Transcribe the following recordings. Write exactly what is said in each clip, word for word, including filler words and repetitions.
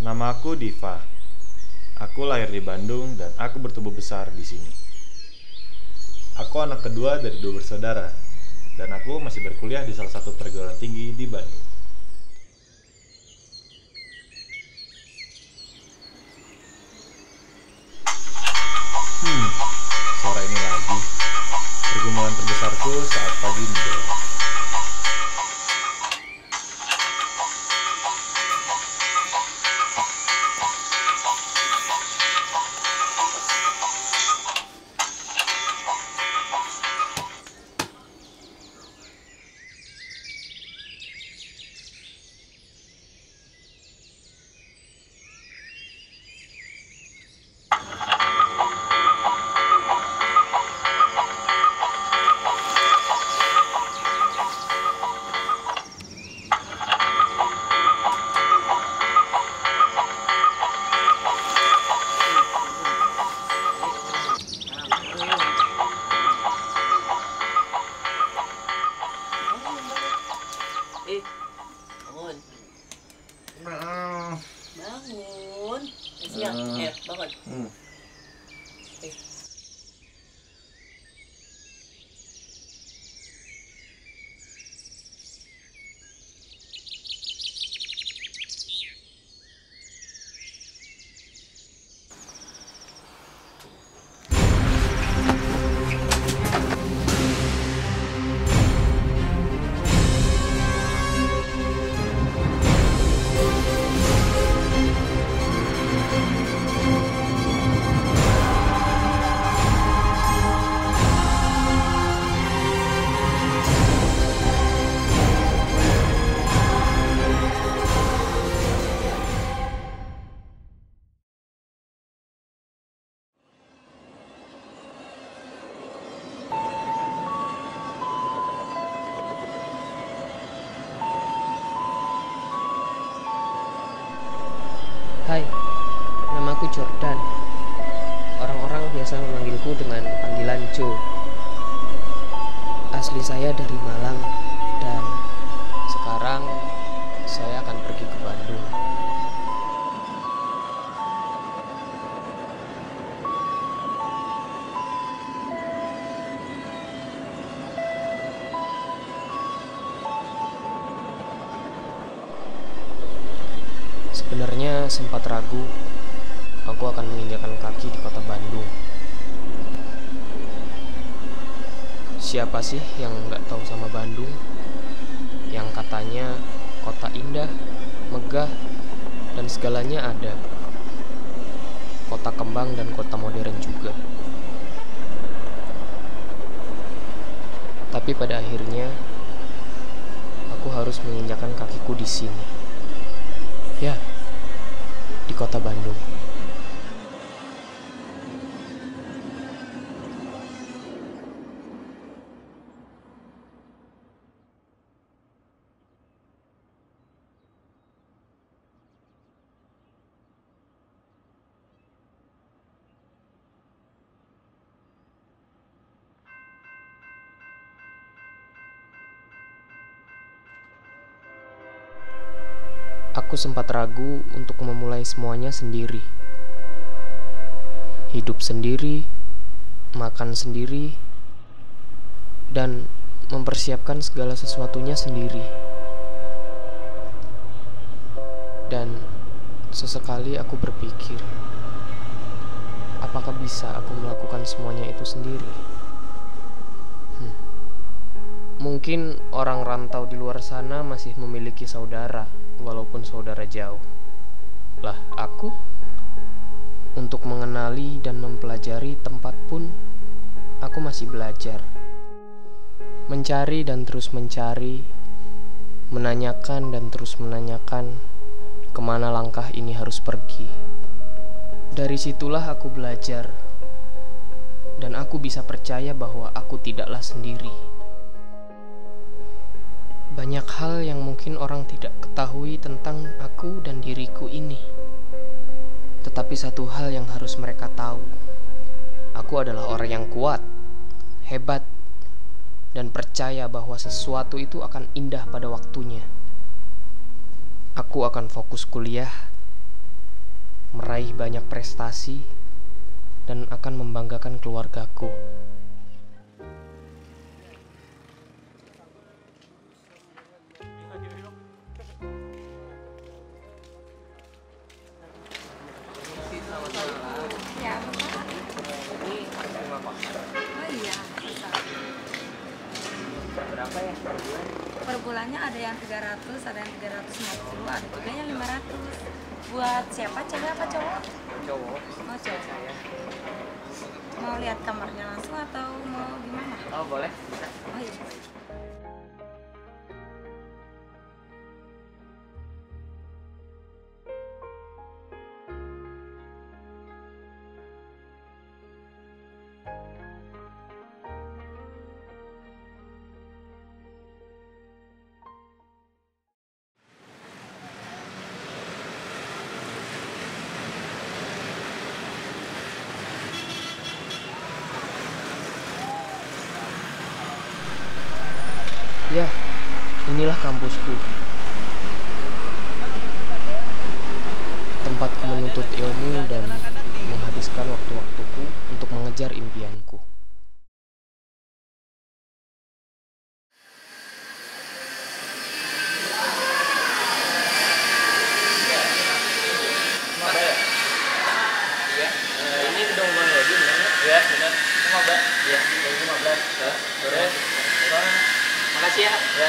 Nama aku Diva. Aku lahir di Bandung dan aku bertumbuh besar di sini. Aku anak kedua dari dua bersaudara dan aku masih berkuliah di salah satu perguruan tinggi di Bandung. Hmm, suara ini lagi. Pergumulan terbesarku saat pagi menjelang. Eh, bangun. Ah, Bangun. Eh, siang. Ah. Eh, bangun. hmm. Eh. Hai, namaku Jordan. Orang-orang biasa memanggilku dengan panggilan Joe. Asli saya dari Malang dan sekarang saya akan pergi ke Bandung. Sebenarnya sempat ragu aku akan menginjakan kaki di kota Bandung. Siapa sih yang nggak tahu sama Bandung? Yang katanya kota indah, megah, dan segalanya ada. Kota kembang dan kota modern juga. Tapi pada akhirnya aku harus menginjakan kakiku di sini. Ya, di kota Bandung. Aku sempat ragu untuk memulai semuanya sendiri. Hidup sendiri, makan sendiri, dan mempersiapkan segala sesuatunya sendiri. Dan sesekali aku berpikir, apakah bisa aku melakukan semuanya itu sendiri? Hmm. Mungkin orang rantau di luar sana masih memiliki saudara, walaupun saudara jauh. Lah, aku untuk mengenali dan mempelajari tempat pun aku masih belajar. Mencari dan terus mencari, menanyakan dan terus menanyakan kemana langkah ini harus pergi. Dari situlah aku belajar, dan aku bisa percaya bahwa aku tidaklah sendiri. Banyak hal yang mungkin orang tidak ketahui tentang aku dan diriku ini. Tetapi satu hal yang harus mereka tahu, aku adalah orang yang kuat, hebat, dan percaya bahwa sesuatu itu akan indah pada waktunya. Aku akan fokus kuliah meraih banyak prestasi, dan akan membanggakan keluargaku. Ya, Pak. Oh iya, Berapa ya per bulan? per bulannya ada yang tiga ratus, ada yang tiga ratus lima puluh, ada juga yang lima ratus. Buat siapa, cewek apa cowok? Cowok. Oh, cowok. Saya. Mau lihat kamarnya langsung atau mau gimana? Oh, boleh. Bisa. Oh iya. Ya, inilah kampusku. Tempatku menuntut ilmu dan menghabiskan waktu-waktuku untuk mengejar impianku. Iya, ini gedung Bang Yodi benar nggak? Iya, benar. lima belas. Iya, lima belas. Terus, makasih ya. Ya.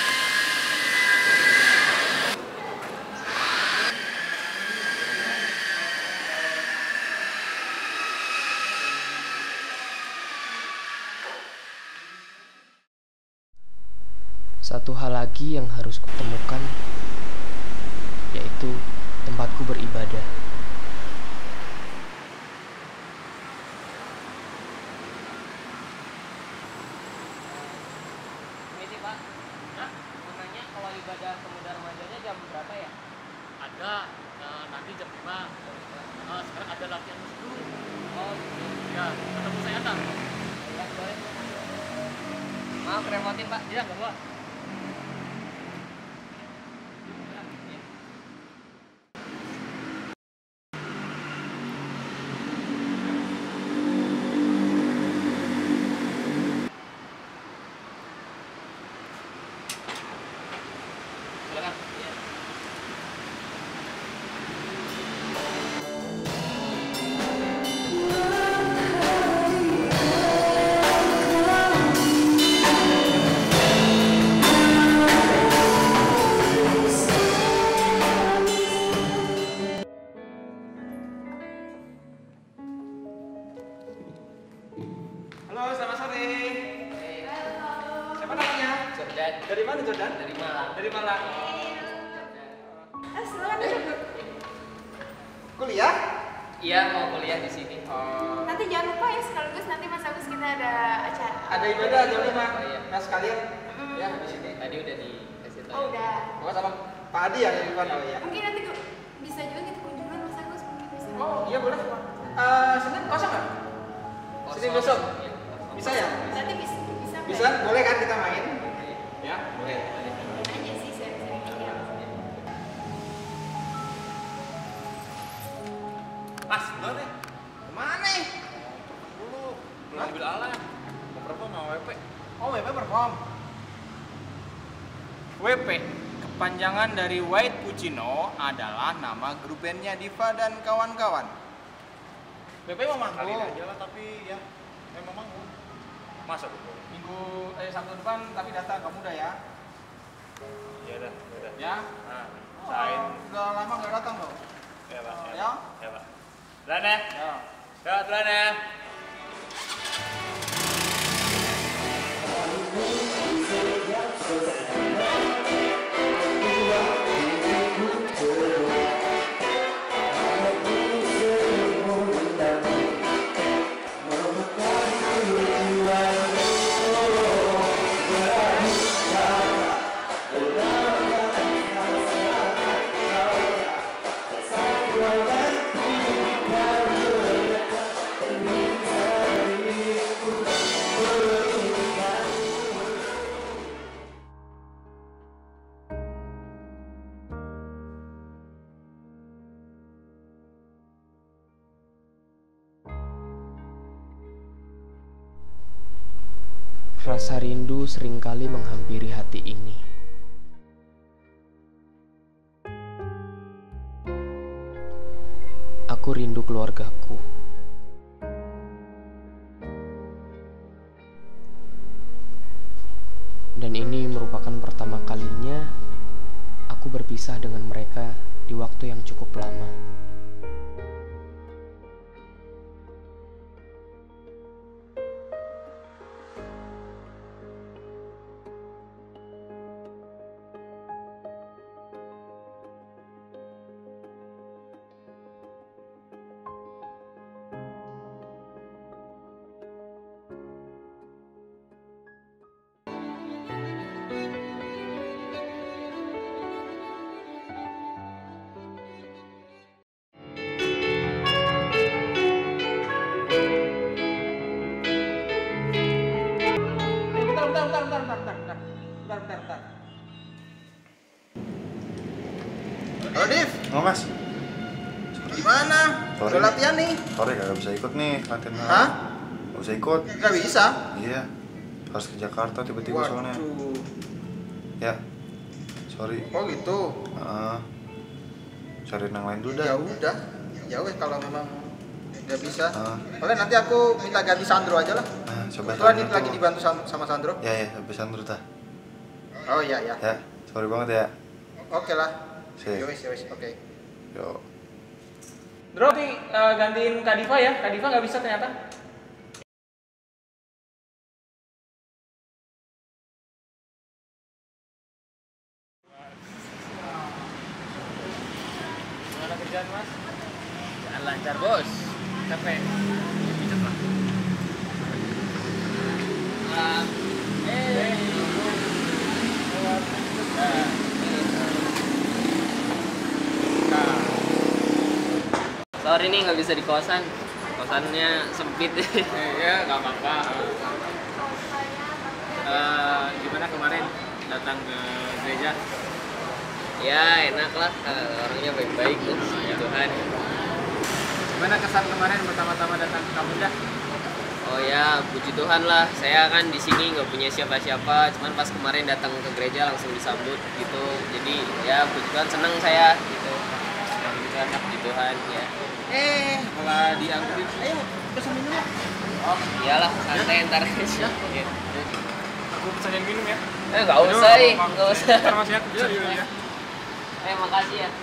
Satu hal lagi yang harus kutemukan, yaitu tempatku beribadah. Ini Pak, nah, namanya kalau ibadah pemuda remajanya jam berapa ya? Ada, nah, nanti jam lima. Nah, sekarang ada latihan musik dulu. Oh, gitu. Ya, ketemu saya Anda. Ya, boleh. Maaf, repotin Pak. Iya, nggak apa. Silakan. Iya. Halo, selamat sore. Siapa namanya? Jordan. Dari mana, Jordan? Dari Malang. Dari Malang. Eh, silakan duduk. Kuliah? Iya, mau kuliah di sini. Oh, Nanti jangan lupa ya, sekaligus nanti Mas Agus kita ada acara. ada ibadah jam lima. Oh, iya. Nah, sekalian Mm. ya di sini. Tadi udah dikasih tahu. Oh, udah. Pokoknya sama Pak Adi ya di depan. Oh iya. Mungkin nanti ke- bisa juga kita kunjungan Mas Agus, mungkin bisa. Oh, iya boleh. Eh, Senin kosong nggak? Kosong. Senin besok? Iya, kosong. Bisa ya? Nanti bisa bisa. Bisa, boleh kan kita main? Ya, boleh. Aja sih sering-sering ya. Mas, bener deh. Kemana nih? Dulu, belum ambil alat. Mau perform sama W P. Oh, W P perform. W P, kepanjangan dari White Puccino, adalah nama grup bandnya Diva dan kawan-kawan. W P mau Kali manggung aja lah, tapi ya memang manggung. Masa dulu? minggu eh Sabtu depan, tapi datang kamu udah ya? Iya dah, ya udah. Ya? Nah, sain. Oh, udah lama nggak datang loh. Ya, Pak. Oh, Ya, ya? Pak. Ya, Pak. Duluan ya. Ya. Ya, duluan ya. Thank Rasa rindu seringkali menghampiri hati ini. Aku rindu keluargaku. Dan ini merupakan pertama kalinya aku berpisah dengan mereka di waktu yang cukup lama. Halo Div, Oh mas, gimana? Sorry. Udah latihan nih? sorry gak bisa ikut nih latihan. Hah? Gak bisa ikut. Gak bisa? Iya, harus ke Jakarta tiba-tiba soalnya. Waduh. Ya, sorry. Oh gitu? Uh, cari yang lain dulu Ya dah. udah, ya wes kalau memang nggak bisa. Ah. Boleh nanti aku minta ganti Sandro aja lah. Nah, coba Kebetulan tanya ini lagi tuh. dibantu sama, sama Sandro. Ya ya, habis Sandro dah. Oh iya ya. Ya, sorry banget ya. Oke lah. Sip. Ya wes, ya wes, oke. Yo. Bro, nanti uh, gantiin Kak Diva ya. Kak Diva nggak bisa ternyata. Gimana kerjaan mas? Jalan lancar bos. Capek. Pijat lah. Ah, eh. Sorry nih nggak bisa di kosan. Kosannya sempit. Iya, nggak apa-apa. Eh, gimana kemarin datang ke gereja? Ya enak lah, eh, orangnya baik-baik tuh, puji Tuhan. Gimana kesan kemarin pertama-tama datang ke kamu dah? Oh ya, puji Tuhan lah. Saya kan di sini nggak punya siapa-siapa, cuman pas kemarin datang ke gereja langsung disambut gitu. Jadi ya puji Tuhan, seneng saya gitu. Puji Tuhan, puji Tuhan ya. Eh, malah dianggurin. Ayo, pesan minum ya. Oh iyalah, santai ntar aja. Iya. Aku pesanin minum ya. Eh nggak usah, ih, nggak usah. Ntar mas ya. Iya, iya, iya. Eh makasih ya.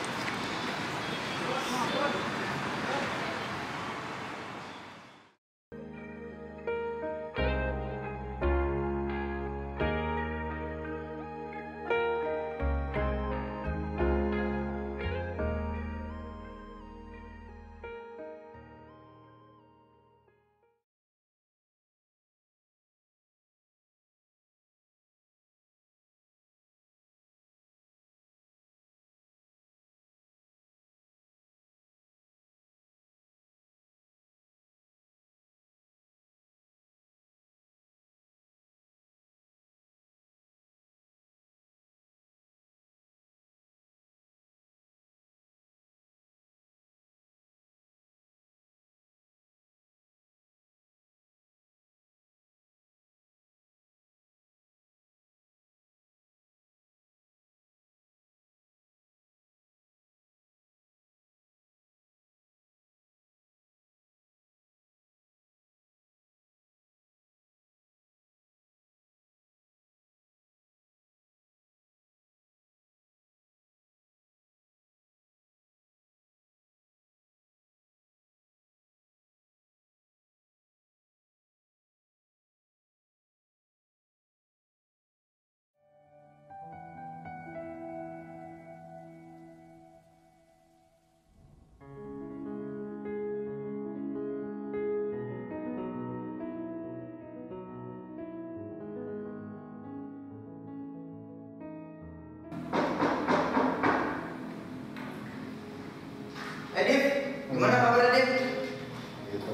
Eh Div, gimana kabarnya Div? Gitu.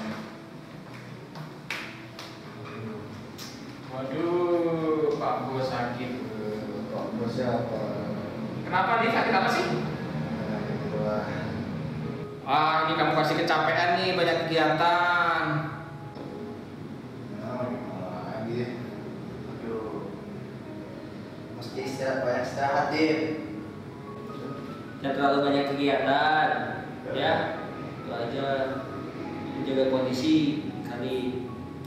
Waduh, Pak Bos sakit. Pak bos siapa? Kenapa nih? Sakit apa sih? Nah, gitu lah. Ah, ini kamu pasti kecapean nih, banyak kegiatan. Nah, gimana lagi? istirahat, banyak istirahat, Dim. Jangan terlalu banyak kegiatan, ya. Itu aja, jaga kondisi kali.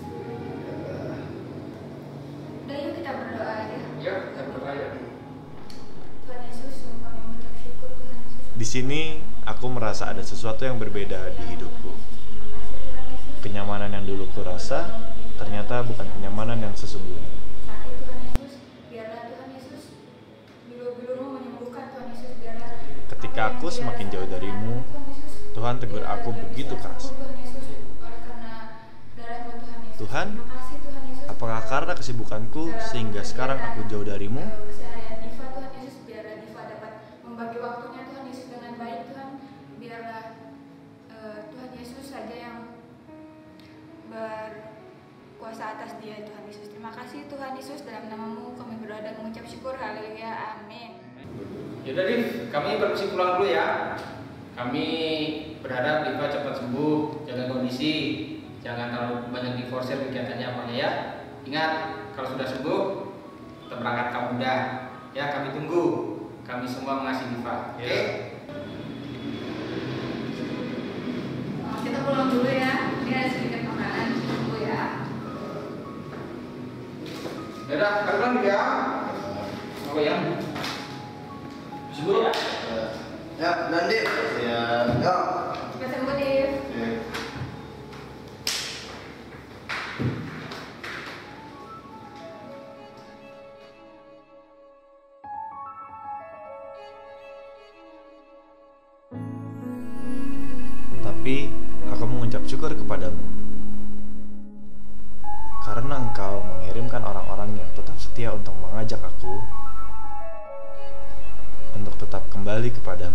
Udah yuk kita berdoa aja. Yuk, kita berdoa ya. Tuhan Yesus, kami mengucap syukur Tuhan Yesus. Di sini aku merasa ada sesuatu yang berbeda di hidupku. Kenyamanan yang dulu ku rasa ternyata bukan kenyamanan yang sesungguhnya. Sakit Tuhan Yesus, biarlah Tuhan Yesus biru-birumu menyembuhkan Tuhan Yesus, biarlah. Ketika aku semakin jauh darimu, Tuhan tegur aku begitu keras. Tuhan, apakah karena kesibukanku sehingga sekarang aku jauh darimu? Keseharian Diva Tuhan Yesus, biarlah Diva dapat membagi waktunya Tuhan Yesus dengan baik Tuhan, biarlah eh, Tuhan Yesus saja yang berkuasa atas dia Tuhan Yesus. Terima kasih Tuhan Yesus, dalam namamu kami berdoa dan mengucap syukur, haleluya, amin. Yaudah Div, kami permisi pulang dulu ya. Kami berharap Diva cepat sembuh, jaga kondisi, jangan terlalu banyak diforsir kegiatannya apa ya. Ingat, kalau sudah sembuh, kita berangkat kamu muda. Ya, kami tunggu. Kami semua mengasihi Diva. Oke? Okay? Kita pulang dulu ya. Ini ada sedikit makanan, tunggu ya. Yaudah, kalian pulang dulu ya. Apa ya? Sembuh ya? Ya, dan Dim. Ya, ya. Cepat sembuh, Div. Ya. Tapi aku mengucap syukur kepadamu karena engkau mengirimkan orang-orang yang tetap setia untuk mengajak aku untuk tetap kembali kepadamu.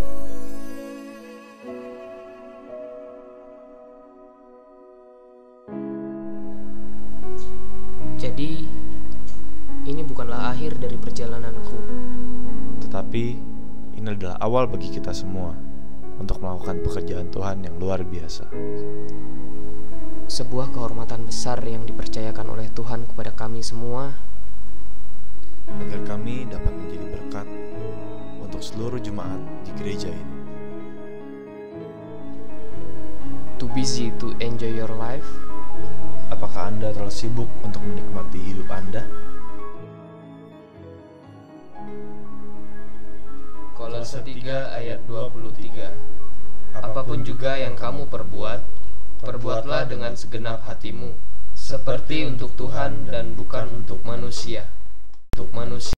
Jadi, ini bukanlah akhir dari perjalananku. Tetapi ini adalah awal bagi kita semua untuk melakukan pekerjaan Tuhan yang luar biasa. Sebuah kehormatan besar yang dipercayakan oleh Tuhan kepada kami semua, agar kami dapat menjadi berkat untuk seluruh jemaat di gereja ini. too busy to enjoy your life. Apakah Anda terlalu sibuk untuk menikmati hidup Anda? Kolose tiga ayat dua puluh tiga. Apapun juga yang kamu perbuat, perbuatlah dengan segenap hatimu, seperti untuk Tuhan dan bukan untuk manusia. Untuk manusia